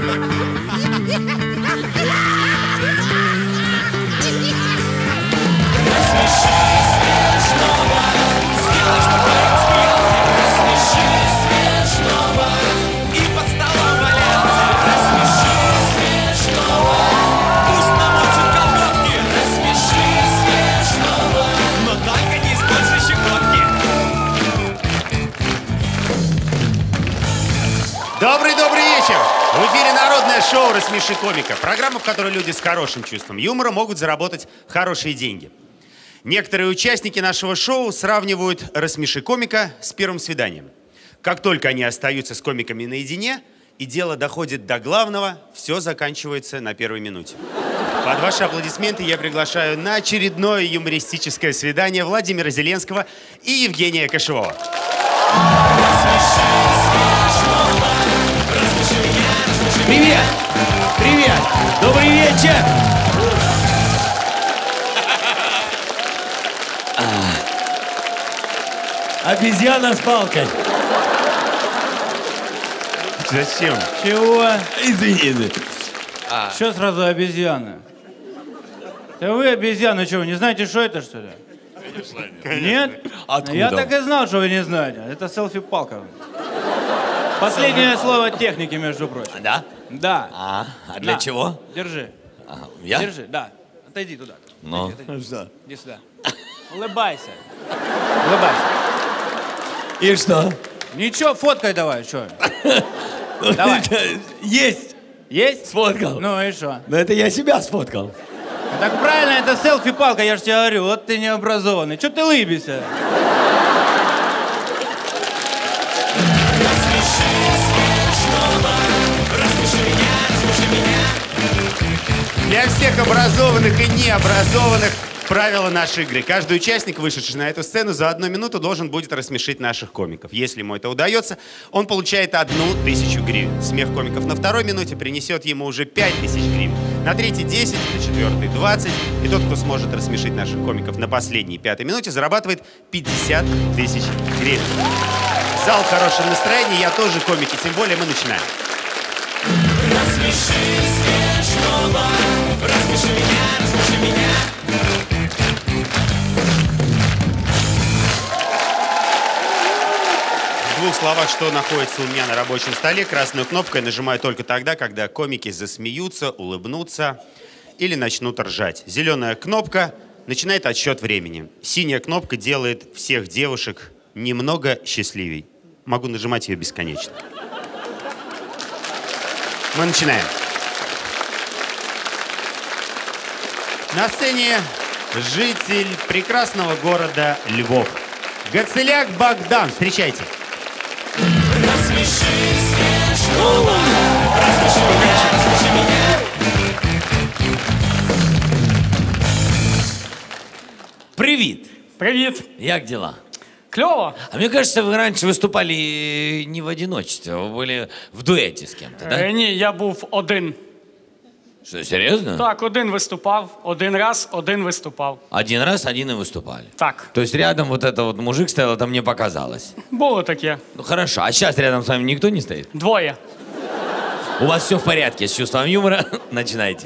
Добрый вечер! В эфире народное шоу «Рассмеши комика». Программа, в которой люди с хорошим чувством юмора могут заработать хорошие деньги. Некоторые участники нашего шоу сравнивают «Рассмеши комика» с первым свиданием. Как только они остаются с комиками наедине, и дело доходит до главного, все заканчивается на первой минуте. Под ваши аплодисменты я приглашаю на очередное юмористическое свидание Владимира Зеленского и Евгения Кошевого. Привет! Привет! Добрый вечер! Обезьяна с палкой. Зачем? Чего? Извини. Что сразу обезьяна? Да вы обезьяны, что, вы не знаете, что это, что ли? Нет? Откуда? Я так и знал, что вы не знаете. Это селфи-палка. Последнее слово техники, между прочим. Да? Да. А для На, чего? Держи. Я? Держи, да. Отойди туда. Ну. Отойди. Иди сюда. Улыбайся. Улыбайся. И что? Ничего, фоткай давай, что? Давай. Есть. Есть? Сфоткал. Ну и что? Но это я себя сфоткал. Так правильно, это селфи-палка, я же тебе говорю. Вот ты необразованный. Чё ты лыбишься? Для всех образованных и необразованных правила нашей игры. Каждый участник, вышедший на эту сцену, за 1 минуту должен будет рассмешить наших комиков. Если ему это удается, он получает 1000 гривен. Смех комиков на 2-й минуте принесет ему уже 5000 гривен. На 3-й 10, на 4-й 20. И тот, кто сможет рассмешить наших комиков на последней 5-й минуте, зарабатывает 50 000 гривен. Зал в хорошем настроении, я тоже комики, тем более мы начинаем. Рассмеши смешного, рассмеши меня. В 2 словах, что находится у меня на рабочем столе. Красную кнопку я нажимаю только тогда, когда комики засмеются, улыбнутся или начнут ржать. Зеленая кнопка начинает отсчет времени. Синяя кнопка делает всех девушек немного счастливей. Могу нажимать ее бесконечно. Мы начинаем. На сцене житель прекрасного города Львов. Гацеляк Богдан. Встречайте. Рассмеши смешного, рассмеши меня. Привет. Привіт. Як дела? Кльово. А мне кажется, вы раньше выступали не в одиночестве, вы были в дуэте с кем-то, да? Ні, я був один. Что, серьезно? Так, один виступав, один раз, один виступав. Один раз, один и выступали. Так, То есть рядом вот это вот мужик стоял, это мне показалось. було таке. Ну хорошо, а сейчас рядом с вами никто не стоит? Двоє. У вас все в порядке с чувством юмора? Начинайте.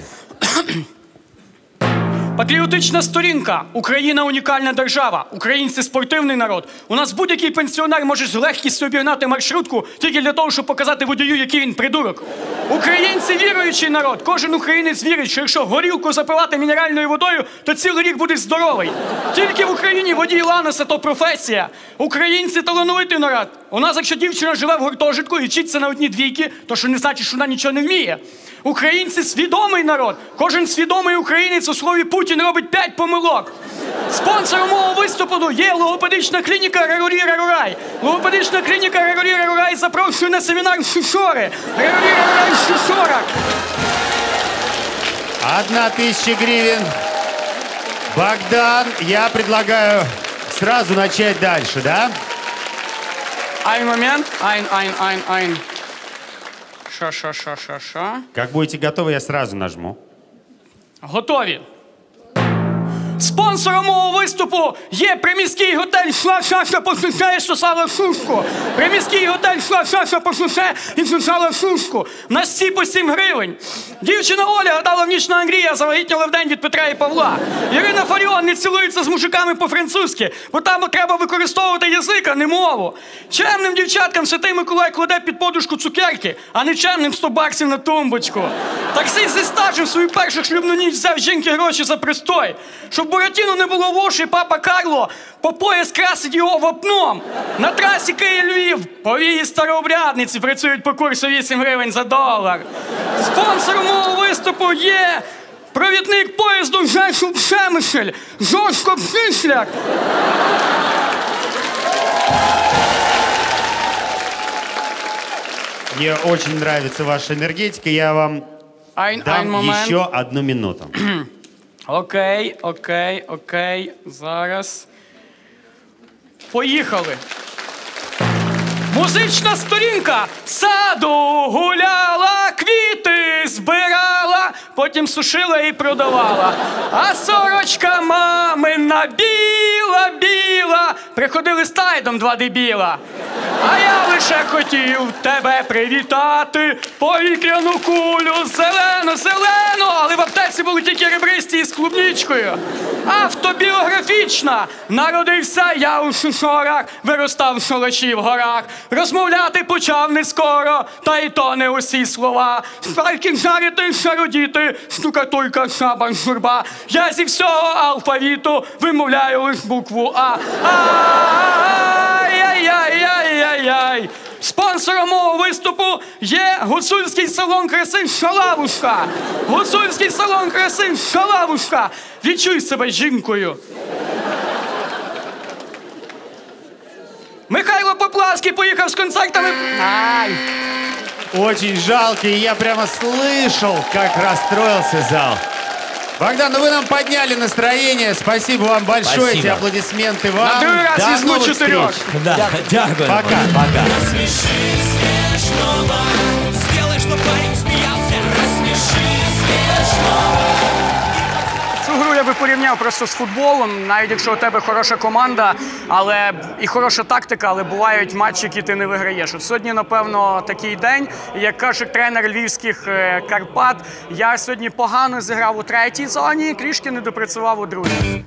Патріотична сторінка. Україна – унікальна держава. Українці – спортивний народ. У нас будь-який пенсіонер може з легкістю обігнати маршрутку тільки для того, щоб показати водію, який він придурок. Українці – віруючий народ. Кожен українець вірить, що якщо горілку запивати мінеральною водою, то цілий рік буде здоровий. Тільки в Україні водій Ланоса – то професія. Українці – талановитий народ. У нас, якщо дівчина живе в гуртожитку і вчиться на 1 двійки, то що не значить, що вона нічого не вміє. Українці – свідомий народ. Кожен свідомий українець у слові Путін робить 5 помилок. Спонсором мого виступу є логопедична клініка Григорій Рарурай. Логопедична клініка Григорій Рарурай запрошує на семінар Шушори. Григорій Рарурай Шушора. 1000 гривен. Богдан, я предлагаю сразу начать дальше, да? Айн момент. Айн. Ша. Как будете готовы, я сразу нажму. Готові. Спонсор Спонсором мого виступу є приміський готель «Шла-шаша посуше» і сусала сушку. Приміський готель «Шла-шаша посуше» і сусала сушку. На всі по 7 гривень. Дівчина Оля гадала в ніч на Андрія, завагітніла вдень від Петра і Павла. Ірина Фаріон не цілується з мужиками по-французьки, бо там треба використовувати язик, а не мову. Чемним дівчаткам Святий Миколай кладе під подушку цукерки, а не чемним 100 баксів на тумбочку. Таксист зі стажем свою першу шлюбну ніч взяв жінки гроші за пристой. Щоб Буратіно не було воші, папа Карло по пояс красить його вапном. На трасі Київ-Львів повії старообрядниці працюють по курсу 8 гривень за $1. Спонсором мого виступу є провідник поїзду Жешув-Шемишель Жоржко Пшишляк. Мне очень нравится ваша энергетика. Я вам дам еще 1 минуту. Окей. Зараз. Поїхали. Музична сторінка. Саду гуляла, квіти збирала, потім сушила і продавала. А сорочка мамина біла. Приходили з тайдом 2 дебіла. А я лише хотів тебе привітати, повітряну кулю зелену, але в аптеці були тільки ребристі із клубничкою. Автобіографічна. Народився я у Шишорах, виростав в шалаші в горах. Розмовляти почав не скоро, та й то не усі слова. Шпальки жарити, шародіти, штукатурка, шаба, журба. Я зі всього алфавіту вимовляю лиш букву А. Ай-яй-яй-яй-яй-яй. Спонсором мого виступу є гуцульський салон краси «Шалавушка». Гуцульський салон краси «Шалавушка». Відчуй себе жінкою. Михайло Поплавський поїхав з концертами. Очень жалко, и я прямо слышал, как расстроился зал. Богдан, ну вы нам подняли настроение. Спасибо вам большое. Спасибо. Эти аплодисменты вам. На другой раз До візьму новых 4. встреч. Да, дякую. Пока. Рассмеши смешного, сделай, чтоб парень смеялся. Рассмеши смешного. Цю гру я би порівняв просто з футболом, навіть якщо у тебе хороша команда, але і хороша тактика, але бувають матчі, які ти не виграєш. От сьогодні, напевно, такий день. І як каже тренер львівських Карпат, я сьогодні погано зіграв у 3-й зоні, трішки не допрацював у 2-й.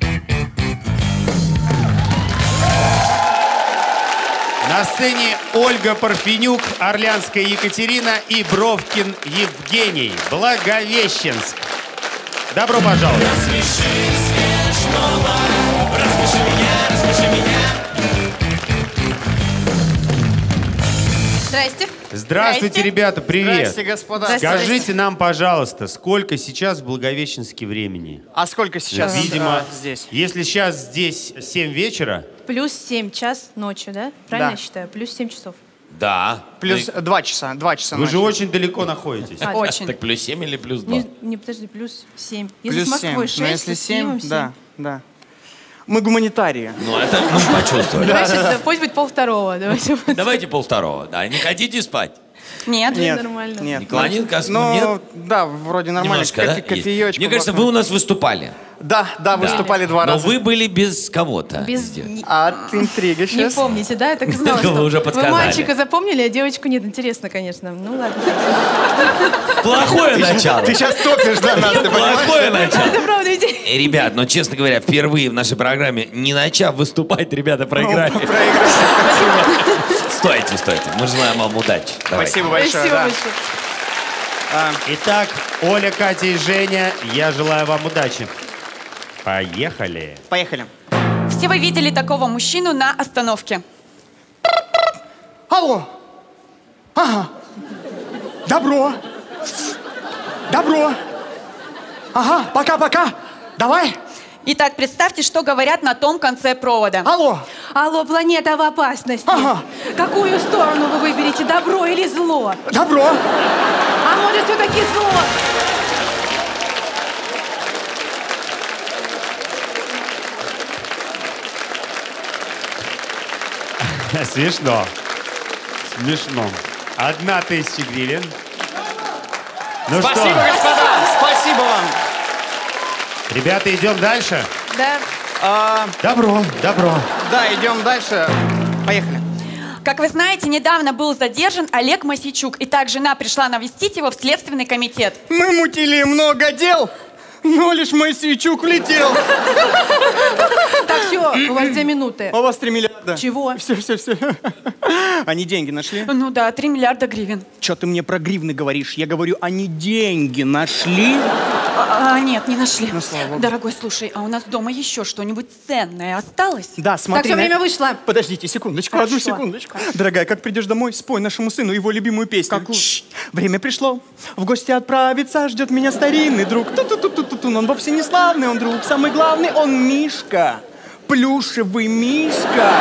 На сцене Ольга Парфенюк, Орлянская Екатерина и Бровкин Евгений. Благовещенск. Добро пожаловать. Рассмеши смешного, рассмеши меня. Здрасте. Здравствуйте, ребята, привет. Здравствуйте, господа. Скажите нам, пожалуйста, сколько сейчас в Благовещенске времени? А сколько сейчас Видимо, здесь? если сейчас здесь 7 вечера, Плюс 7 час ночью, да? Правильно Да. я считаю? Плюс 7 часов. Да. Плюс 2 часа. 2 часа вы ночи. же очень далеко находитесь. Очень. Так плюс 7 или плюс 2? Не, подожди, плюс 7. Если Плюс с Москвой 7. 6, Но если то с Киевом 7, 7. да. Мы гуманитарии. Ну, это мы почувствовали. Давай сейчас, пусть будет 1:30. Давайте. Давайте 1:30, да. Не хотите спать? Нет, Нет, нормально. нет. Не клонит ко сну, Ну, нет? да, вроде нормально. Немножко, да? Кофеечку. Мне кажется, вы у нас выступали. Да, выступали 2 Но раза. вы были без кого-то. Без... здесь. От интриги Не сейчас. помните, да? Я так и знала, Вы что уже вы подсказали. мальчика запомнили, а девочку нет. Интересно, конечно. Ну ладно. Плохое начало. Ты сейчас топишь, да, нас, ты понимаешь? Плохое начало. Это правда ведь. Ребят, но, честно говоря, впервые в нашей программе, не начав выступать, ребята проиграли. Проиграли. Стойте. Мы желаем вам удачи. Давайте. Спасибо большое. Спасибо да. большое. Итак, Оля, Катя и Женя, я желаю вам удачи. Поехали. Поехали. Все вы видели такого мужчину на остановке. Алло. Ага. Добро. Ага, пока-пока. Давай. Итак, представьте, что говорят на том конце провода. Алло. Алло, планета в опасности. Ага. Какую сторону вы выберете, добро или зло? Добро. А может, все-таки зло? Смешно. 1000 гривен. Ну Спасибо, что, господа. Спасибо вам. ребята, идем дальше? Да. Добро, добро. Да, идем дальше. Поехали. Как вы знаете, недавно был задержан Олег Мосейчук, и так жена пришла навестить его в Следственный комитет. Мы мутили много дел, но лишь Мосейчук улетел. Так, все, у вас 2 минуты. А у вас 3 миллиарда. Чего? Все. Они деньги нашли? Ну да, 3 миллиарда гривен. Че ты мне про гривны говоришь? Я говорю, они деньги нашли? Нет, не нашли. Ну, слава богу. Дорогой, слушай, а у нас дома еще что-нибудь ценное осталось? Да, смотри. Так, все, время вышло. Подождите, секундочку, Хорошо. одну секундочку. Дорогая, как придешь домой, спой нашему сыну его любимую песню. Какую? Время пришло. В гости отправиться ждет меня старинный друг. Ту-ту-ту-ту-ту. Он вовсе не славный, он друг. Самый главный, он Мишка. Плюшевый Мишка.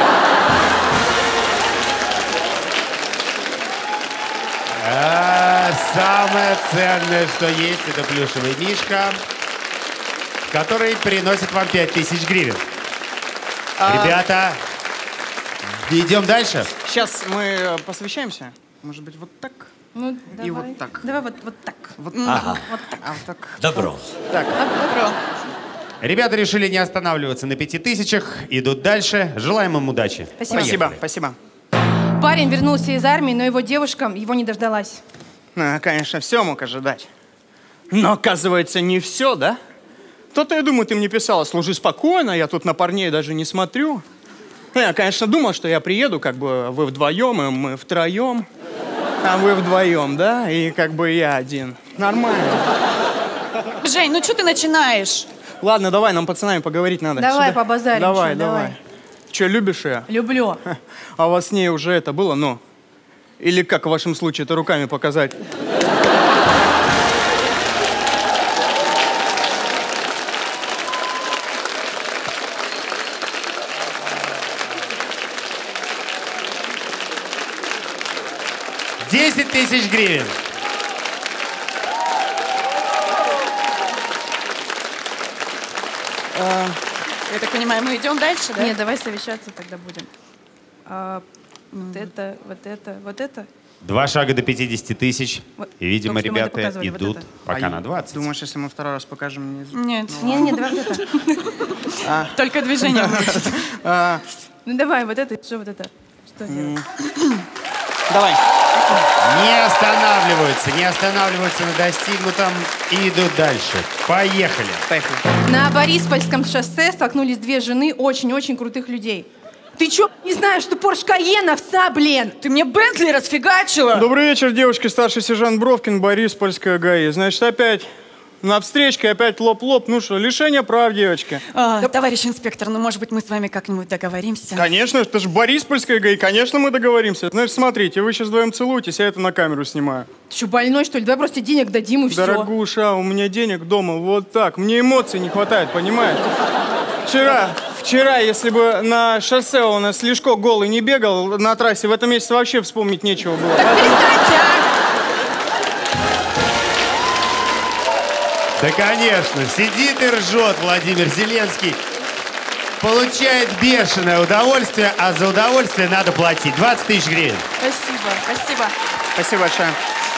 Самое ценное, что есть, это плюшевый мишка, который приносит вам 5000 гривен. Ребята, идем дальше. Сейчас мы посвящаемся. Может быть, вот так? Ну, давай. И вот так. Давай вот так. Вот Ага. так. А вот так. Добро. Так. Добро. Ребята решили не останавливаться на 5000, идут дальше. Желаем им удачи. Спасибо. Спасибо, спасибо. Парень вернулся из армии, но его девушка его не дождалась. Конечно, все мог ожидать. Но, оказывается, не все, да? То-то, я думаю, ты мне писала, служи спокойно, я тут на парней даже не смотрю. Ну, я, конечно, думал, что я приеду, как бы вы вдвоем, и мы втроем. А вы вдвоем, да? И как бы я один. Нормально. Жень, ну что ты начинаешь? Ладно, давай, нам пацанами поговорить надо. Давай, Сюда. побазарим Давай, ещё, давай. давай. Че, любишь ее? Люблю. А у вас с ней уже это было, ну? Или как в вашем случае, это руками показать? Десять тысяч гривен. Я так понимаю, мы идем дальше, да? Нет, давай совещаться тогда будем. Вот это, вот это, вот это. 2 шага до 50 тысяч. Вот, И, видимо, только что мы это ребята показывали, вот идут это. пока на 20. Думаешь, если мы второй раз покажем? Нет, Не, давай вот это. только движение будет. Ну давай, вот это, что вот это? Что делать? Давай. Не останавливаются на достигнутом и идут дальше. Поехали. Поехали. На Бориспольском шоссе столкнулись 2 жены очень-очень крутых людей. Ты чё, не знаешь, что Порш Кайен овца, блин? Ты мне Бентли расфигачила? Добрый вечер, девушки. Старший сержант Бровкин, Бориспольская ГАИ. Значит, опять на встречке, опять лоб-лоб. Ну что, лишение прав, девочки. Товарищ инспектор, ну, может быть, мы с вами как-нибудь договоримся? Конечно, это же Бориспольская ГАИ. Конечно, мы договоримся. Значит, смотрите, вы сейчас вдвоем целуетесь, я это на камеру снимаю. Ты что, больной, что ли? Давай просто денег дадим и все. Дорогуша, у меня денег дома вот так. Мне эмоций не хватает, понимаешь? Вчера, если бы на шоссе у нас Лешко голый не бегал на трассе, в этом месяце вообще вспомнить нечего было. Так перестаньте, Да, конечно, сидит и ржет Владимир Зеленский. Получает бешеное удовольствие, а за удовольствие надо платить. 20 тысяч гривен. Спасибо, спасибо. Спасибо большое.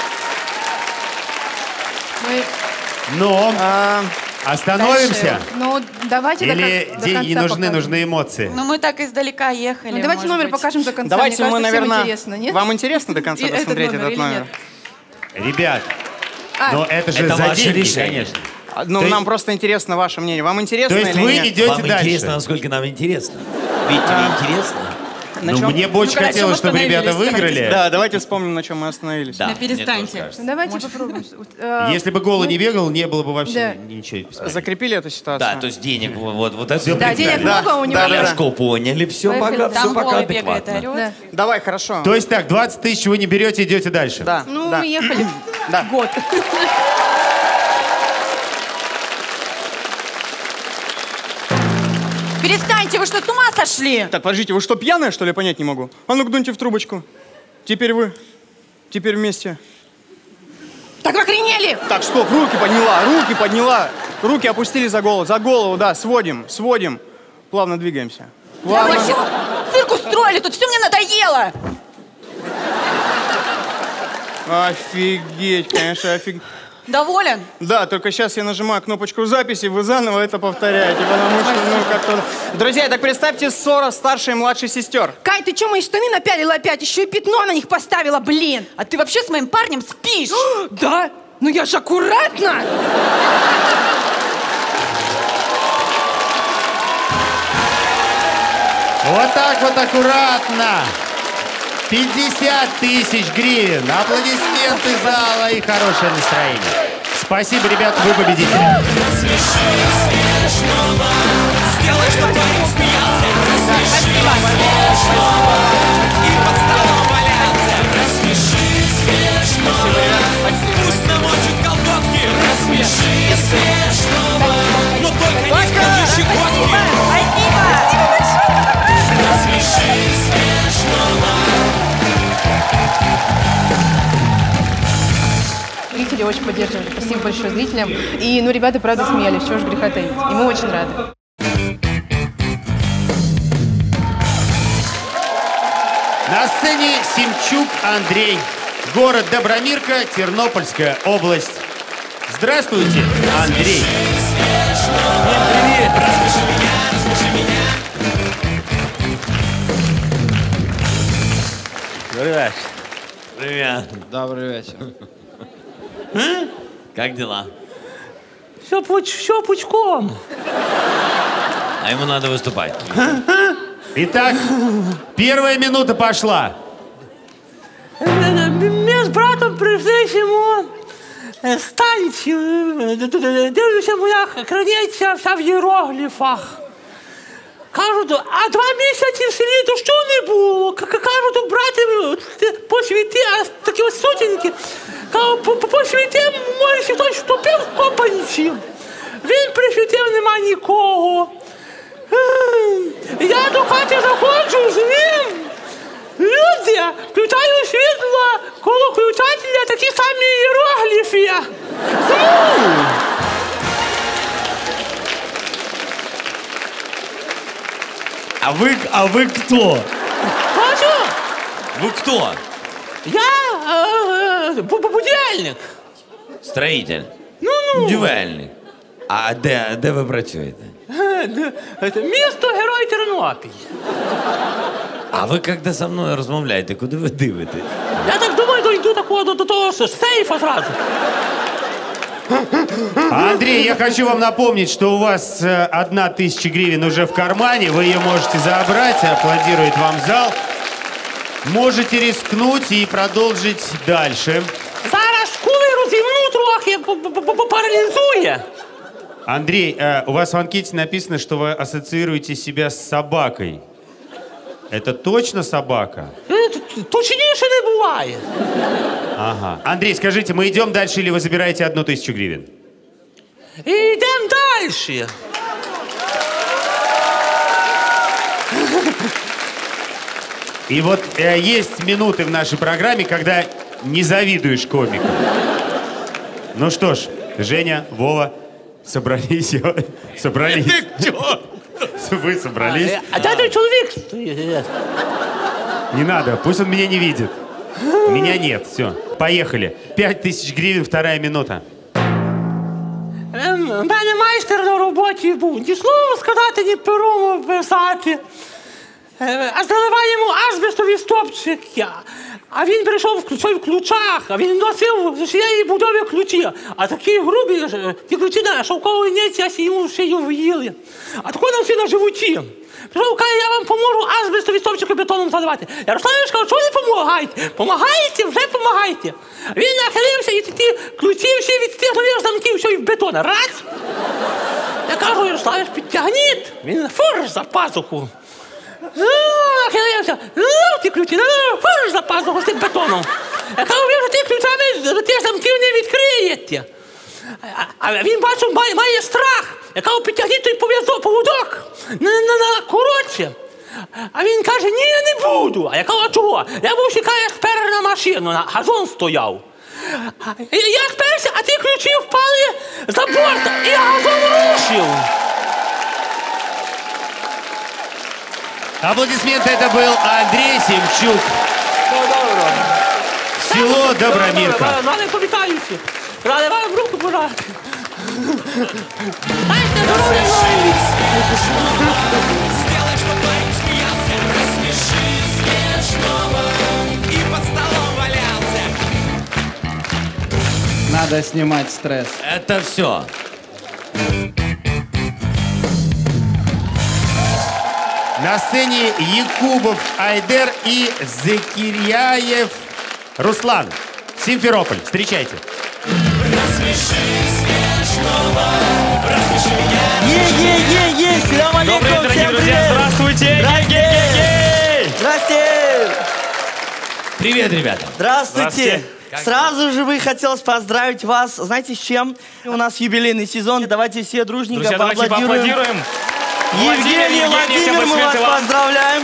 Но остановимся? Ну, давайте Или до деньги конца нужны, покажем. нужны эмоции? Ну, мы так издалека ехали. Ну, давайте может номер быть. покажем до конца. Давайте Мне мы, кажется, всем наверное... интересно, нет? Вам интересно до конца И этот посмотреть номер этот или номер? нет? Ребят, но это же Это за ваше деньги, решение. конечно. Ну, То нам есть- просто интересно ваше мнение. Вам интересно То есть или вы нет? идете Вам дальше? интересно, насколько нам интересно. Ведь тебе интересно? На Ну, чем? мне бы очень Ну, на чем хотелось, чтобы ребята остановились? выиграли. Да, давайте вспомним, на чем мы остановились. Да. Да перестаньте. мне тоже кажется. Ну, давайте попробуем. Если бы голый не бегал, не было бы вообще Да. ничего. Закрепили эту ситуацию? Да, то есть денег вот это. Да, денег Да, много у него. да, да, есть. Ляшко поняли, все Поехали. пока, Там все пока голый бегает, адекватно. орет. Да. Давай, хорошо. То есть так, 20 тысяч вы не берете, идете дальше. Да, Ну, да. мы ехали Да. год. Перестаньте, вы что, с ума сошли? Так, подождите, вы что, пьяная, что ли, я понять не могу? А ну-ка, дуньте в трубочку. Теперь вы. Теперь вместе. Так охренели! Так, стоп, руки подняла. Руки опустили за голову, да, сводим. Плавно двигаемся. Да Плавно. вы чего цирк устроили? Тут все мне надоело. Офигеть, конечно, офигеть. Доволен? Да, только сейчас я нажимаю кнопочку записи, вы заново это повторяете, потому что, ну, как-то... Друзья, так представьте ссора старшей и младшей сестер. Кай, ты что, мои штаны напялила опять? Еще и пятно на них поставила, блин. А ты вообще с моим парнем спишь? Да? Ну я же аккуратно. Вот так вот аккуратно. 50 тысяч гривен. Аплодисменты зала и хорошее настроение. Спасибо, ребята, вы победители. Рассмеши смешного, сделай, чтоб парень смеялся. Рассмеши смешного и под столом валяться. Рассмеши смешного, пусть намочит колготки. Рассмеши смешного, но только не скажи щекотки. Рассмеши смешного. Зрители очень поддерживали. Спасибо большое зрителям. И, ну, ребята, правда, смеялись. Чего ж греха таить. И мы очень рады. На сцене Семчук Андрей. Город Добромирка, Тернопольская область. Здравствуйте, Андрей. Привет. Рассмеши меня, рассмеши меня. Добрый вечер. Привет. Добрый вечер. Как дела? Все пучком. А ему надо выступать. Итак, первая минута пошла. Мы с братом пришли к нему станцию. Дивлюся, моя краниця вся в іерогліфах. Кажуть, а 2 місяці в селі дощу не було. Кажуть, брате, посвіти, а такі ось сутінки. Кажуть, посвіти, може, хтось втопив в копанці. Він присвітив, нема нікого. Я до хати заходжу з ним. Люди, включаю світло, коло включателя такі самі іерогліфи. А вы кто? Бачу? Вы кто? Я будівельник. Строитель. Ну. Будівельник. А де ви працюєте? Місто Герой Тернопіль. А ви коли зі мною розмовляєте, куди ви дивитесь? Я так думаю, дойду такого до того сейфа зразу. Андрей, я хочу вам напомнить, что у вас 1000 гривен уже в кармане. Вы ее можете забрать, аплодирует вам зал. Можете рискнуть и продолжить дальше. Зараз кули розімну трохи, паралізує. Андрей, у вас в анкете написано, что вы ассоциируете себя с собакой. Это точно собака? Точніше не буває. Ага. Андрей, скажите, мы идем дальше или вы забираете 1000 гривен? Йдемо далі. И вот есть минуты в нашей программе, когда не завидуешь комику. Ну что ж, Женя, Вова, собрались. Собрались. Вы собрались. А де той чоловік стоїть? Не надо, пусть он меня не видит. Меня нет, все, поехали. 5000 гривен, 2 минута. У мене майстер на роботі був. Ні слова сказати, ні пером писати. А заливає йому азбестові стопчики. А він прийшов в ключах, а він носив з усієї будови ключі. А такі грубі, ті ключі на шовковій нитці, аж йому в шию в'їли. А тако на всі на животі. Прийшов, каже, я вам поможу азбестові стопчики бетоном заливати. Ярославич каже, чого не помагаєте? Помагаєте? Вже помагаєте. Він нахилився і ті ключі всі від тих нових замків, все і в бетон. Раз. Я кажу, Ярославич, підтягніть. Він фур за пазуху. Нахилився. Ті ключі, фур за пазуху з тим бетоном. Я кажу, ви вже ті ключами тих замків не відкриєте. А він, бачу, має страх. Я кажу, підтягніть той поводок. Коротше. А він каже, ні, я не буду. А я кажу, а чого? Я був чекаю, як спер на машину, на газон стояв. Я сперся, а ті ключі впали за борт, і газон рушив. Аплодисменты, это был Андрей Семчук. Все Село Добромирка. Рады повітаюся. Рады вам руку пожати. Сделай, чтоб парень смеялся. Рассмеши смешного и под столом валялся. Надо снимать стресс. Это все. На сцене Якубов Айдер и Закиряев Руслан. Симферополь. Встречайте. Рассмеши смешного. Рассмеши меня. Е-е-е-е! Салам алейкум! Добрый, дорогие Всем друзья, привет! здравствуйте! Гей-гей-гей-гей! Здрасте! Привет, ребята. Здравствуйте! Здравствуйте. Сразу же хотелось поздравить вас. Знаете, с чем? У нас юбилейный сезон. Давайте все дружненько Друзья, давайте поаплодируем. Евгений, Владимир, мы вас поздравляем.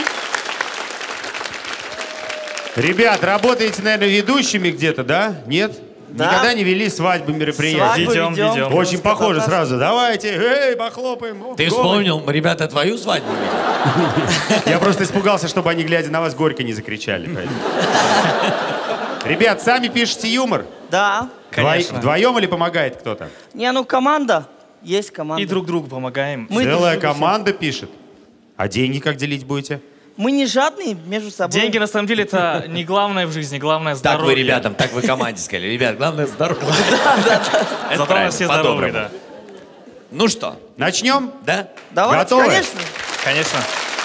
Ребят, работаете, наверное, ведущими где-то, да? Нет? Да. Никогда не вели свадьбы, мероприятия? Свадьбу Ведем, ведем. ведем. Очень похоже сразу. Давайте, эй, похлопаем. О, Ты голый. вспомнил, ребята, твою свадьбу? Я просто испугался, чтобы они, глядя на вас, горько не закричали. поэтому. Ребят, сами пишете юмор? Да. Конечно. Вдвоем или помогает кто-то? Не, ну команда. Есть команда. И друг другу помогаем. Мы Целая друг другу команда пишет. А деньги как делить будете? Мы не жадные между собой. Деньги, на самом деле, это не главное в жизни, главное здоровье. Так вы ребятам, так вы команде сказали. Ребят, главное здоровье. Это Зато у правильно, нас все здоровые, по-доброму. да. Ну что, Начнем? да? Давайте, Готовы? конечно. Конечно.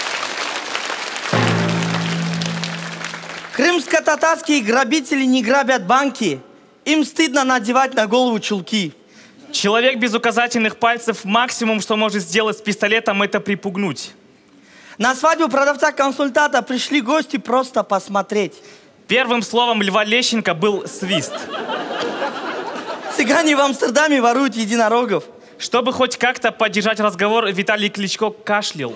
Крымско-татарские грабители не грабят банки. Им стыдно надевать на голову чулки. Человек без указательных пальцев максимум, что может сделать с пистолетом, это припугнуть. На свадьбу продавца-консультанта пришли гости просто посмотреть. Первым словом Льва Лещенко был свист. Цыгане в Амстердаме воруют единорогов. Чтобы хоть как-то поддержать разговор, Виталий Кличко кашлял.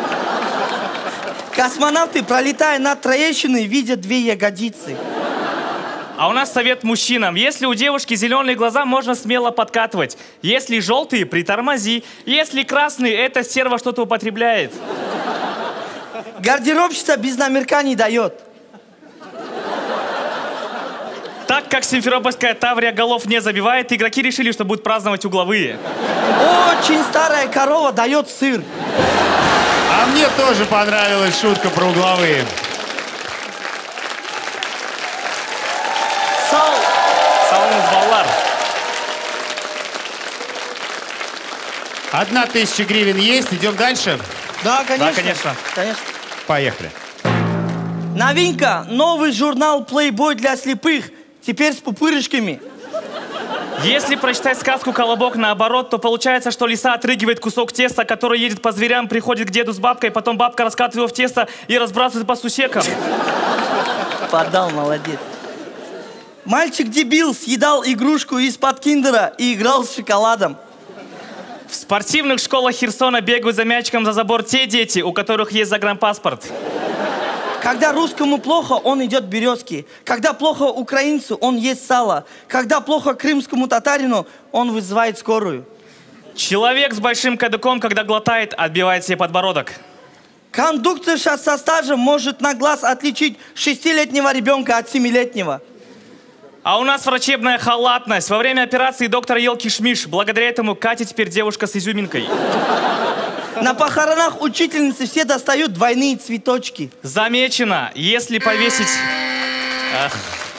Космонавты, пролетая над Троещиной, видят две ягодицы. А у нас совет мужчинам. Если у девушки зеленые глаза, можно смело подкатывать. Если желтые, притормози. Если красные, эта стерва что-то употребляет. Гардеробщица без номерка не дает. Так как симферопольская Таврия голов не забивает, игроки решили, что будут праздновать угловые. Очень старая корова дает сыр. А мне тоже понравилась шутка про угловые. Саунус Баллар. 1000 гривен есть. Идем дальше? Да, конечно. Да, конечно. Конечно. Поехали. Новинка. Новый журнал Playboy для слепых. Теперь с пупырышками. Если прочитать сказку «Колобок» наоборот, то получается, что лиса отрыгивает кусок теста, который едет по зверям, приходит к деду с бабкой, потом бабка раскатывает его в тесто и разбрасывает по сусекам. Подал, молодец. Мальчик-дебил съедал игрушку из-под киндера и играл с шоколадом. В спортивных школах Херсона бегают за мячиком за забор те дети, у которых есть загранпаспорт. Когда русскому плохо, он идет к березке. Когда плохо украинцу, он ест сало. Когда плохо крымскому татарину, он вызывает скорую. Человек с большим кадыком, когда глотает, отбивает себе подбородок. Кондукторша со стажем может на глаз отличить 6-летнего ребенка от 7-летнего. А у нас врачебная халатность. Во время операции доктор ел кишмиш. Благодаря этому Катя теперь девушка с изюминкой. На похоронах учительницы все достают двойные цветочки. Замечено, если повесить... Ах.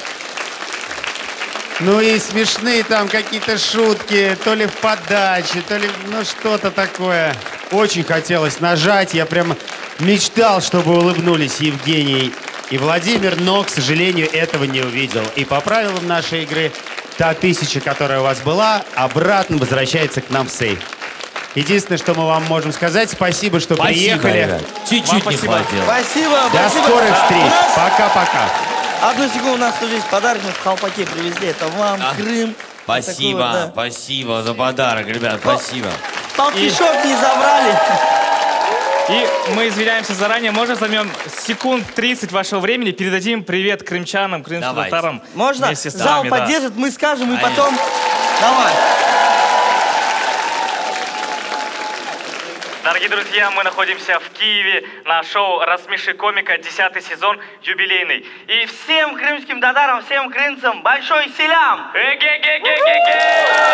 Ну и смешные там какие-то шутки, то ли в подаче, то ли, ну, что-то такое. Очень хотелось нажать, я прям мечтал, чтобы улыбнулись Евгений и Владимир, но, к сожалению, этого не увидел. И по правилам нашей игры, та 1000, которая у вас была, обратно возвращается к нам в сейф. Единственное, что мы вам можем сказать, спасибо, что приехали. Чуть-чуть не хватило. Спасибо. До спасибо. скорых встреч. У нас- Пока-пока. Одну секунду, у нас тоже есть подарок, мы в колпаке привезли. Это вам, Крым. Спасибо, Такой вот, да. спасибо за подарок, ребят, спасибо. Толстячок не забрали. И мы извиняемся заранее. Можно займем секунд 30 вашего времени, передадим привет крымчанам, крымским Давайте. татарам. Можно? Вместе с Зал вами, да. поддержит, мы скажем, и Конечно. потом... Давай. Дорогие друзья, мы находимся в Киеве на шоу «Рассмеши комика», 10-й сезон, юбилейный. И всем крымским татарам, всем крымцам большой селям! Эге-ге-ге-ге-ге!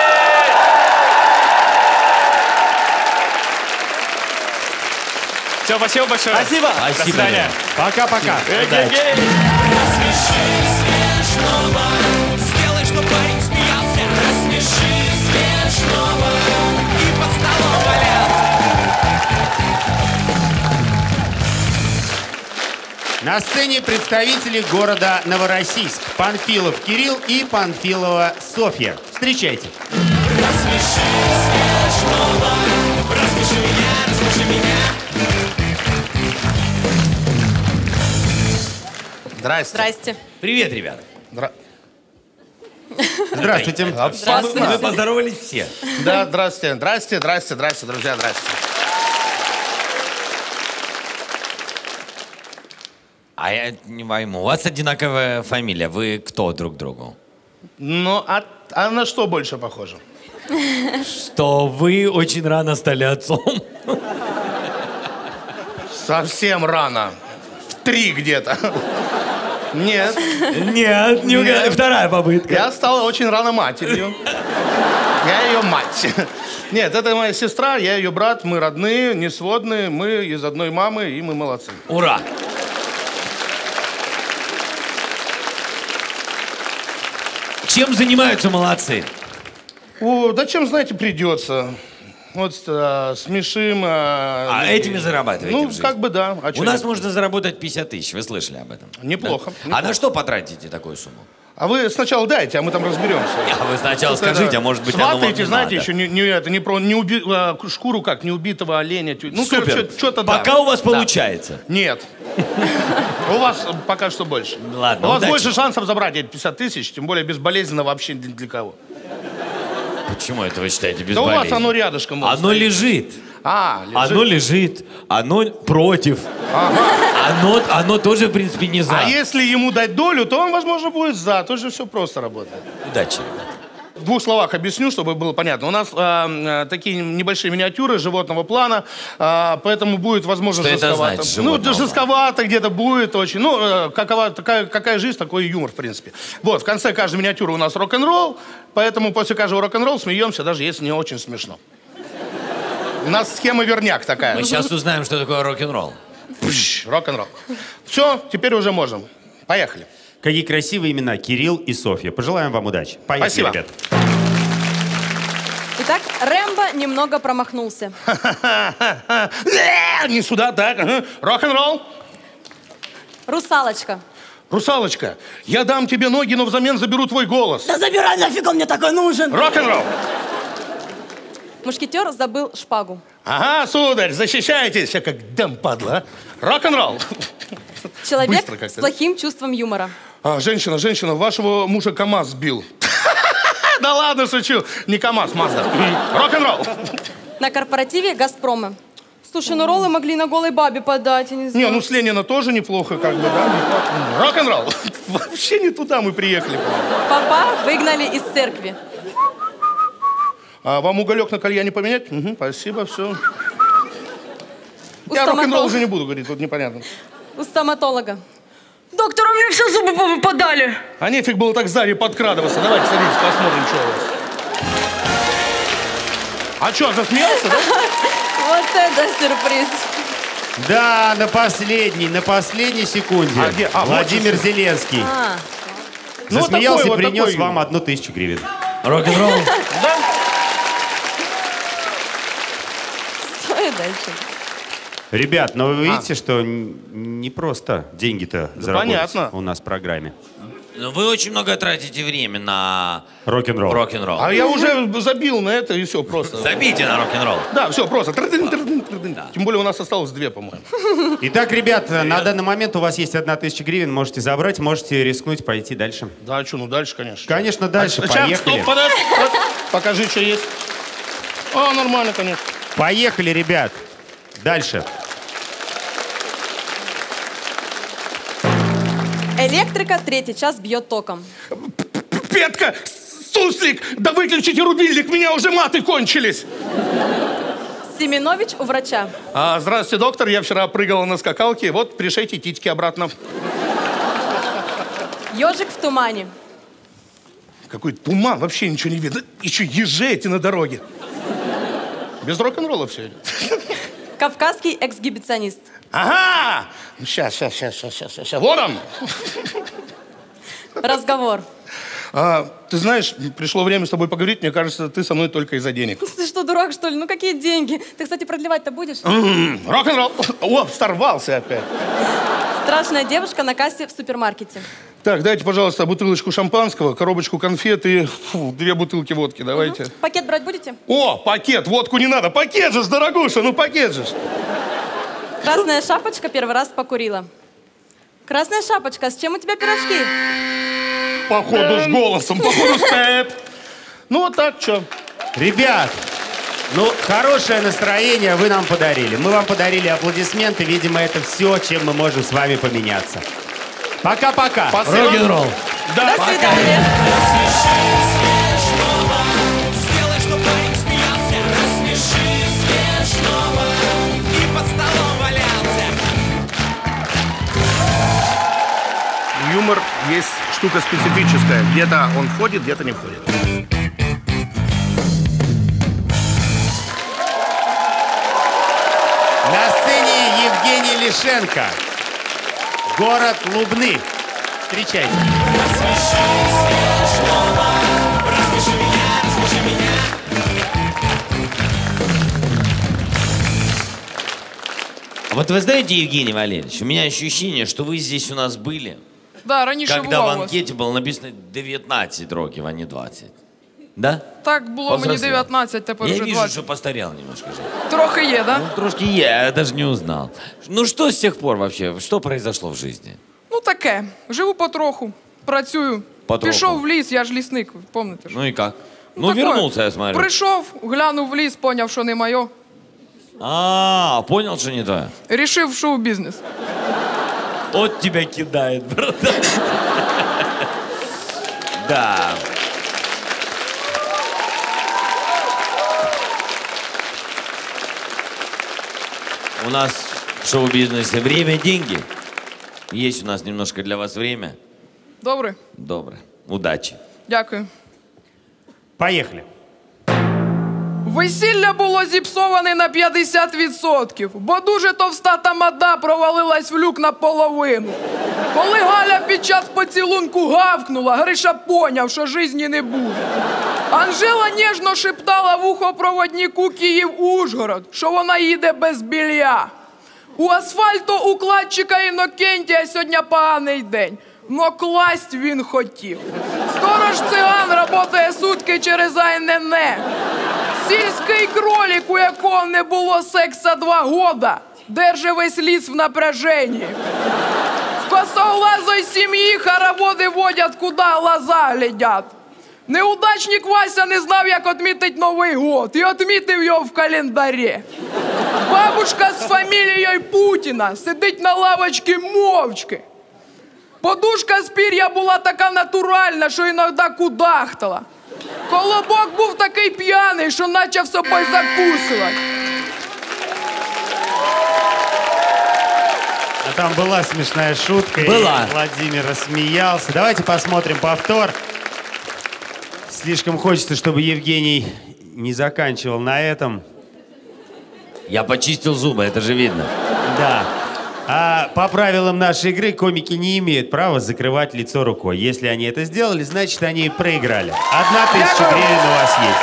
Все, спасибо большое. Спасибо. До свидания. Пока-пока. Эге-ге. Рассмеши смешного, сделай, чтоб парень смеялся. Рассмеши смешного и под столом валяться. На сцене представители города Новороссийск. Панфилов Кирилл и Панфилова Софья. Встречайте. Рассмеши смешного, рассмеши меня, рассмеши меня. Здрасте. Здрасте. Привет, ребята. Здравствуйте. Вы поздоровались все. Да, здрасте. Здрасте, друзья, здрасте. А я не пойму, у вас одинаковая фамилия. Вы кто друг другу? Ну, а на что больше похоже? Что вы очень рано стали отцом. Совсем рано. В 3 где-то. Нет. Нет, не угадали. Вторая попытка. Я стал очень рано матерью. Я ее мать. Нет, это моя сестра, я ее брат, мы родные, не сводные, мы из одной мамы, и мы молодцы. Ура! Чем занимаются молодцы? О, да чем, знаете, придется. Вот смешим. Этими зарабатываете Ну, в жизни? как бы да. А У нас можно заработать 50 тысяч, вы слышали об этом? Неплохо. Да? А на что потратите такую сумму? А вы сначала дайте, а мы там разберемся. А вы сначала скажите, а может быть, оно вам сватаете, не знаете, надо. еще шкуру как, не убитого оленя. Ну, Супер. что-то да. Пока у вас Да. получается. Нет. У вас пока что больше. Ладно, У вас удачи. больше шансов забрать эти 50 тысяч, тем более безболезненно вообще ни для кого. Почему это вы считаете Да у безболезненно? вас оно рядышком. вот Оно стоит. лежит. Лежит. Оно лежит. Оно против. Оно тоже, в принципе, не за. А если ему дать долю, то он, возможно, будет за. Тоже все просто работает. Удачи, ребята. В 2 словах объясню, чтобы было понятно. У нас такие небольшие миниатюры животного плана, поэтому будет, возможно, Что это жестковато. значит, животного жестковато где-то будет очень. Ну, какая жизнь, такой и юмор, в принципе. Вот, в конце каждой миниатюры у нас рок-н-ролл, поэтому после каждого рок-н-ролла смеемся, даже если не очень смешно. У нас схема верняк такая. Мы сейчас узнаем, что такое рок-н-ролл. Рок-н-ролл. Все, теперь уже можем. Поехали. Какие красивые имена Кирилл и Софья. Пожелаем вам удачи. Поехали, Спасибо. ребят. Итак, Рэмбо немного промахнулся. Не сюда, так. ага. Рок-н-ролл. Русалочка. Русалочка, я дам тебе ноги, но взамен заберу твой голос. Да забирай, нафиг он мне такой нужен. Рок-н-ролл. Мушкетер забыл шпагу. Ага, сударь, защищайтесь. Я как дам, падла. Рок-н-ролл. Человек Быстро как-то, с да? плохим чувством юмора. Женщина, вашего мужа КамАЗ сбил. Да ладно, шучу. Не КамАЗ, Мазда. Рок-н-ролл. На корпоративе «Газпрома». Слушай, ну роллы могли на голой бабе подать, я не знаю. Не, ну с Ленина тоже неплохо, как бы, да? Рок-н-ролл. Вообще не туда мы приехали. Папа выгнали из церкви. А вам уголек на кальяне поменять? Угу, спасибо, все. У Я рок-н-ролл стоматолога. уже не буду говорить, тут непонятно. У стоматолога. Доктор, у меня все зубы повыпадали. А нефиг было так сзади подкрадываться. Давайте садитесь, посмотрим, что у вас. А что, засмеялся, да? Вот это сюрприз. Да, на последней секунде. А где? Владимир вот Зеленский. Ну, Засмеялся такой и вот, принес такой. вам 1000 гривен. Рок-н-ролл. Да? Что и дальше? Ребят, но вы видите, что не просто деньги-то заработать понятно. у нас в программе. Но вы очень много тратите время на Рок-н-ролл. рок-н-ролл. А я уже забил на это, и все просто. Забейте на рок-н-ролл. Да, все, просто. Тем более у нас осталось 2, по-моему. Итак, ребят, на данный момент у вас есть 1000 гривен, можете забрать, можете рискнуть, пойти дальше. Да, что, ну дальше, конечно. Конечно, дальше, Сейчас, поехали. стоп, подожди. Покажи, что есть. А, нормально, конечно. Поехали, ребят. Дальше. Электрика 3-й час бьет током. Петка, суслик, да выключите рубильник, меня уже маты кончились. Семенович у врача. Здравствуйте, доктор. Я вчера прыгала на скакалке. Вот, пришейте титьки обратно. Ежик в тумане. Какой туман, вообще ничего не видно. Еще ежи эти на дороге. Без рок-н-ролла все идет. Кавказский эксгибиционист. Ага! Сейчас. Вот он! Разговор. Ты знаешь, пришло время с тобой поговорить. Мне кажется, ты со мной только из-за денег. Ты что, дурак, что ли? Ну какие деньги? Ты, кстати, продлевать-то будешь? Рок-н-ролл. О, сорвался опять. Страшная девушка на кассе в супермаркете. Так, дайте, пожалуйста, бутылочку шампанского, коробочку конфет и 2 бутылки водки. Давайте. Пакет брать будете? О, пакет. Водку не надо. Пакет же, дорогуша. Ну, пакет же. Красная шапочка первый раз покурила. Красная шапочка, с чем у тебя пирожки? Походу с голосом, походу с пеп. Ну вот так, что? Ребят, ну, хорошее настроение вы нам подарили. Мы вам подарили аплодисменты. Видимо, это все, чем мы можем с вами поменяться. Пока-пока. Рок-н-ролл. Да. До свидания. Сделай, чтоб парень смеялся. Рассмеши смешного и под столом валялся. Юмор есть штука специфическая. Где-то он входит, где-то не входит. На сцене Евгений Лишенко. Город Лубны. Встречайте. Рассмеши смешного. Рассмеши меня, рассмеши меня. А вот вы знаете, Евгений Валерьевич, у меня ощущение, что вы здесь у нас были, Да, раніше когда була в у вас. анкете было написано 19 років, а не 20. Да? Так було мені Повзрослел. 19, тепер Я вже вижу, 20. что постарел немножко же. Трохи є, да? Ну, трошки я даже не узнал. Ну, что с тех пор вообще, что произошло в жизни? Ну таке. Живу потроху, працюю. Потроху. Пішов в ліс, я ж лісник, ви пам'ятаєте ж? Ну и как? Ну, такое. вернулся, я смотрю. Прийшов, глянув в ліс, поняв, що не моє. А, понял, что не то. Рішив в шоу-бізнес. Вот тебя кидает, брат. Да. У нас в шоу-бизнесе время – деньги. Есть у нас немножко для вас время. Добре? Добре. Удачи. Дякую. Поехали. Весілля було зіпсоване на 50%, бо дуже товста тамада провалилась в люк наполовину. Коли Галя під час поцілунку гавкнула, Гриша поняв, що жизні не буде. Анжела ніжно шептала в ухо проводнику Київ-Ужгород, що вона їде без білья. У асфальтоукладчика Інокентія сьогодні поганий день, но класть він хотів. Сторож-циган работає сутки через АНН. Сільський кролик, у якого не було секса 2 года, держи весь ліс в напряженні. В косоглазой сім'ї хороводи водять, куди глаза глядять. Неудачник Вася не знав, як відмітити Новий год, і відмітив його в календарі. Бабушка з фамілією Путіна сидить на лавочці мовчки. Подушка з пір'я була така натуральна, що іноді кудахтала. Колобок був такий п'яний, що почав собою закусувати. А там была смешная шутка. Была. И Владимир рассмеялся. Давайте посмотрим повтор. Слишком хочется, чтобы Евгений не заканчивал на этом. Я почистил зубы, это же видно. Да. А по правилам нашей игры комики не имеют права закрывать лицо рукой. Если они это сделали, значит, они проиграли. 1000 гривен у вас есть.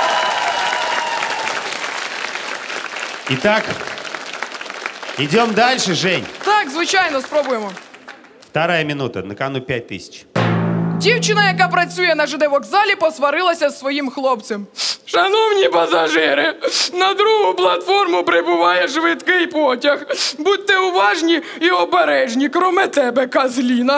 Итак, идем дальше, Жень. Так, звичайно, спробуємо. 2 минута, на кону 5000. Дівчина, яка працює на ЖД-вокзалі, посварилася з своїм хлопцем. Шановні пасажири, на другу платформу прибуває швидкий потяг. Будьте уважні і обережні, кроме тебе, козліна.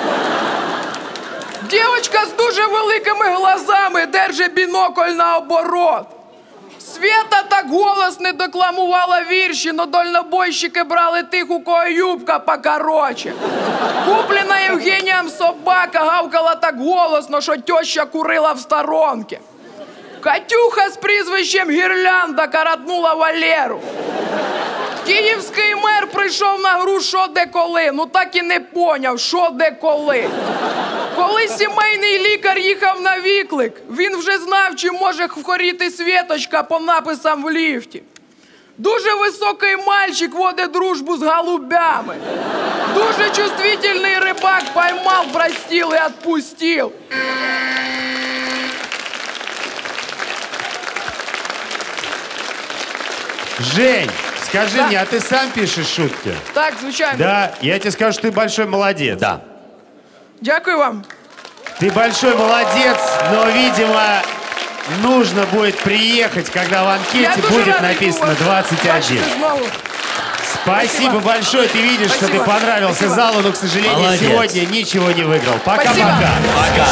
Дівчинка з дуже великими глазами держить бінокль наоборот. Свята так голосно декламувала вірші, но дальнобойщики брали тих, у кого юбка покороче. Куплена Євгенієм собака гавкала так голосно, що теща курила в сторонці. Катюха з прізвищем Гірлянда каратнула Валеру. Київський мер прийшов на гру «Що де коли?». Ну так і не поняв, що де коли. Коли сімейний лікар їхав на виклик, він вже знав, чи може хворіти Світочка по написам в ліфті. Дуже високий мальчик водить дружбу з голубями. Дуже чувствительний рибак поймал, простил и отпустил. Жень, скажи мне, а ты сам пишешь шутки? Так, звичайно. Да, я тебе скажу, что ты большой молодец. Да. Дякую вам. Ты большой молодец, но, видимо, нужно будет приехать, когда в анкете будет написано 21. Спасибо большое, ты видишь, что ты понравился залу, но, к сожалению, молодец. Сегодня ничего не выиграл. Пока-пока. Пока.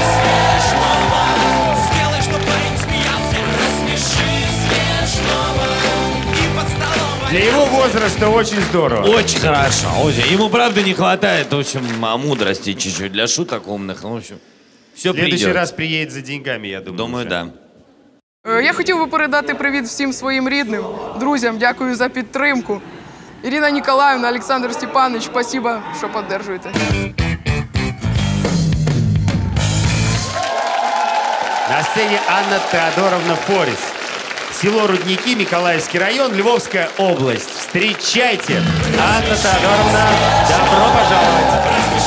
Для его возраста очень здорово. Очень хорошо. Очень. Ему, правда, не хватает, в общем, мудрости чуть-чуть для шуток умных. В общем, все В следующий придет. раз приедет за деньгами, я думаю. Думаю, уже. да. Я хотів би передати привіт всім своїм рідним, друзям. Дякую за підтримку. Ірина Ніколаївна, Олександр Степанович, спасибо, що підтримуєте. На сцене Анна Теодоровна Форис. Село Рудники, Николаевский район, Львовская область. Встречайте! Анна Теодоровна, добро пожаловать!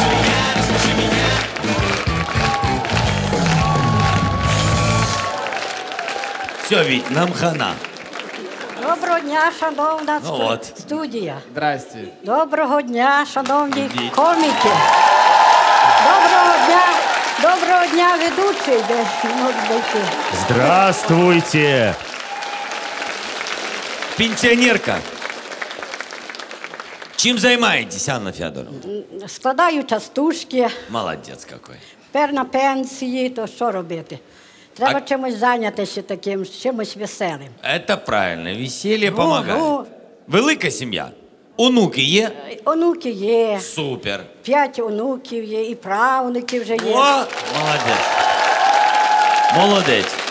Все, Вить, нам хана. Доброго дня, шановна Ну от. студія. Здрасте. Доброго дня, шановні Ідіть. коміки. Доброго дня, ведучий, де не можу дойти. Здравствуйте! Пенсионерка. Чем займаетесь, Анна Федоровна? Складаю частушки, Молодец какой. тепер на пенсії, то що робити? Треба чимось зайнятися таким, чимось веселим. Это правильно. Веселье Ну, помогает. ну. Велика сім'я. Онуки є? Онуки є. Супер. 5 онуків є, і правнуки вже є. О, молодець. Молодець.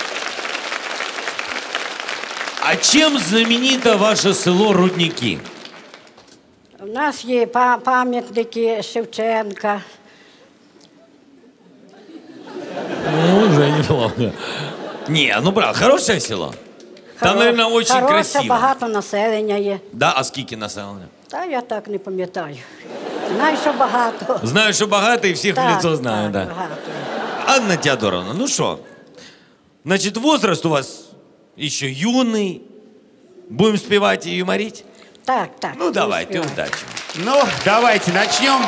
А чим знаменито ваше село Рудники? У нас є пам'ятники Шевченка. Ну, уже неплохо. Не, ну правда, хорошее село. Там, наверное, очень Хороше, красиво. багато населення є. Да, а скільки населення? Та я так не пам'ятаю. Знаю, що багато. Знаю, що багато і всіх в Так, лицо знаю, так, да. багато. Анна Теодоровна, ну что? Значит, возраст у вас еще юный. Будем спевать и юморить? Так, так. Ну, давайте, удачи. Ну, давайте начнем.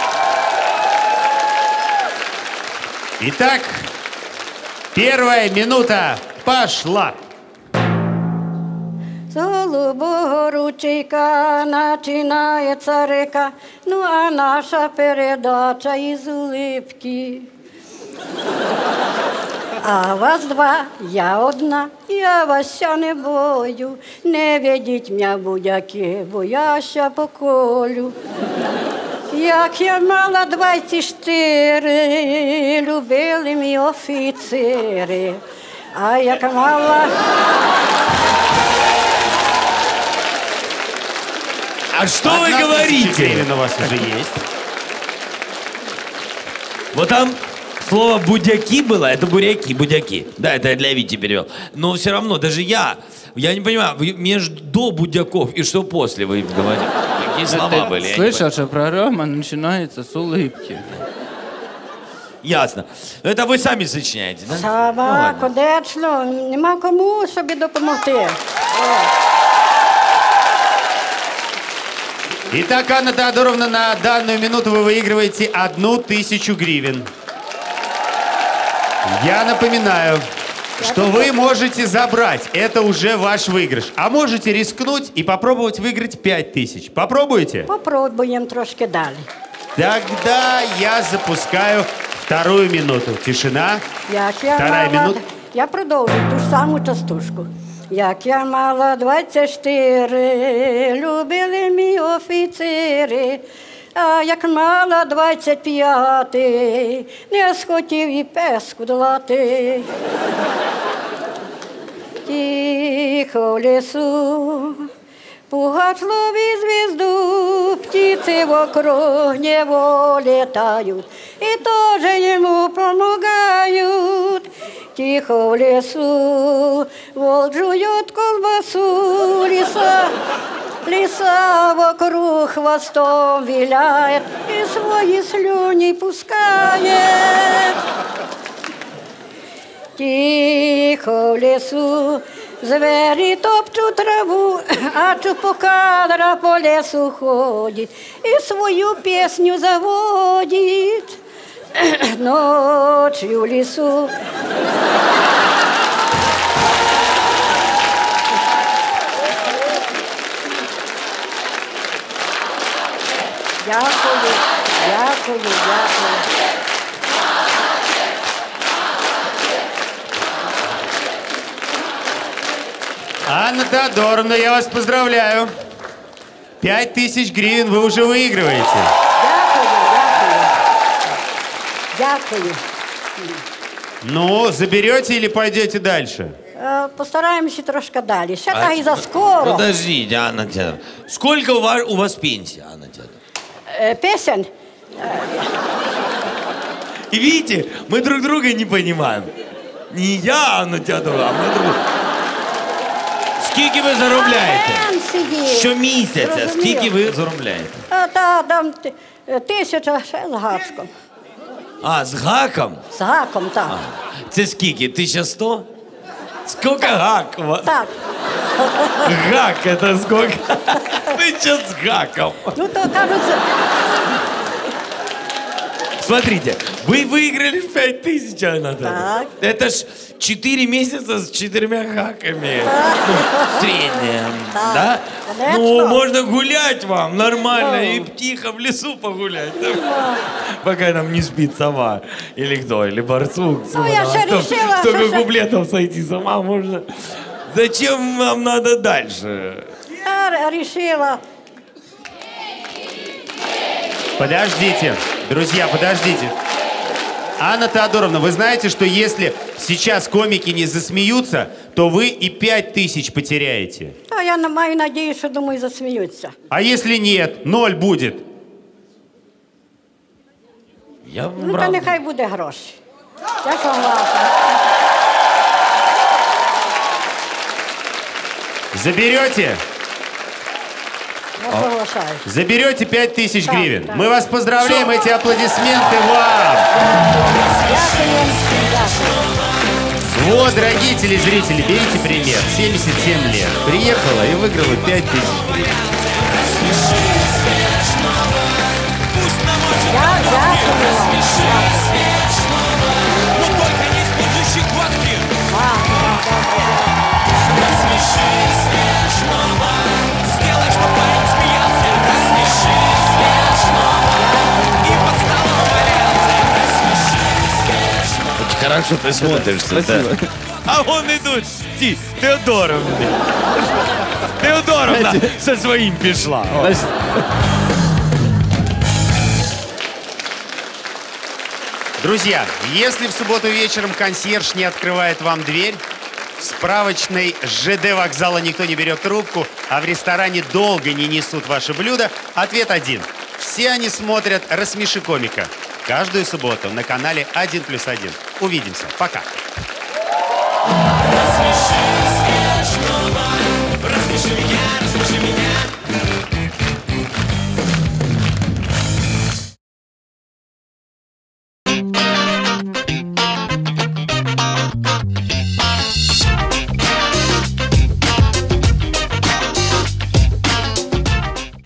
Итак, первая минута пошла. З голубого ручейка починається река, ну а наша передача із улипки. А вас два, я одна, я вася не бою, не ведіть м'я будь-яке, бо я ща поколю. Як я мала 24, любили мій офіцери, а як мала... А что вы говорите? У вас уже есть. Вот там слово «будяки» было, это буряки, будяки. Да, это я для Вити перевел. Но все равно, даже я не понимаю, между будяков и что после вы говорите? Какие слова были? Я не Слышал, что программа начинается с улыбки. Ясно. Но это вы сами сочиняете, да? Сама, конечно, нема кому собі допомогти. Итак, Анна Теодоровна, на данную минуту вы выигрываете 1000 гривен. Я напоминаю, что вы можете забрать. Это уже ваш выигрыш. А можете рискнуть и попробовать выиграть 5000. Попробуйте? Попробуємо трошки далі. Тогда я запускаю вторую минуту. Тишина. Як я Вторая мала... минута. Я продовжу ту ж саму частушку. Як я мала 24, любили мій офіцери, а як мала 25, не схотів і песку долати. Тихо в лесу, пугать лови звезду, птицы вокруг него летают и тоже ему помогают. Тихо в лесу, волк жует колбасу, лиса вокруг хвостом виляет и свои слюни пускает. Тихо в лесу, звери топчут траву, а чупакабра по лесу ходит и свою песню заводит. Ночью в лесу. Дякую, дякую, дякую. Анна Теодоровна, я вас поздравляю. 5000 гривен вы уже выигрываете. Дякую. Ну, заберете или пойдете дальше? Постараємося трошки далі. Ще так і заскоро. Подождите, Анна Теодоровна. Сколько у вас пенсия, Анна Теодоровна? Песен? И видите, мы друг друга не понимаем. Не я, Анна Теодоровна, а мы друг. Скільки ви заробляєте? Щомісяця, скільки ви заробляєте? Дам 1000 ще з гачком. А, з гаком? З гаком, так. Це скільки? 1100? Сколько гак у вас? Так. Гак, это сколько? 1000 с гаком. Ну, то кажуть... Смотрите, вы выиграли в 5000, Анна. Так. Это ж 4 месяца с 4 гаками. Ну, в среднем, Так. да? Конечно. Ну, можно гулять вам нормально и тихо в лесу погулять. Пока там не спит сова. Или кто, или барсук. Ну, я же решила, Столько что- куплетов сойти сама можно. Зачем вам надо дальше? Я решила. Подождите, друзья, подождите. Анна Теодоровна, вы знаете, что если сейчас комики не засмеются, то вы и 5000 потеряете? Та я маю надію, що, думаю, засміються. А если нет, 0 будет. Я Ну, та нехай буде гроші. Я согласна. Заберете? Я соглашаюсь. Заберете 5000 Так, гривен. так. Мы вас поздравляем, эти аплодисменты вам. Вот, дорогие телезрители, берите пример. 77 лет. Приехала и выиграла 5000 гривен. Но только не использующий гладкий. Рассмеши смешного. Сделай, чтоб парень смеялся. Рассмеши смешного. И под столом валялся. Рассмеши смешного. Очень хорошо ты смотришься. Спасибо. Да. А вон идут. Теодоровна. Теодоровна со своим пришла. Друзья, если в субботу вечером консьерж не открывает вам дверь, в справочной ЖД вокзала никто не берет трубку, а в ресторане долго не несут ваше блюдо, ответ один. Все они смотрят «Рассмеши комика». Каждую субботу на канале 1+1. Увидимся. Пока.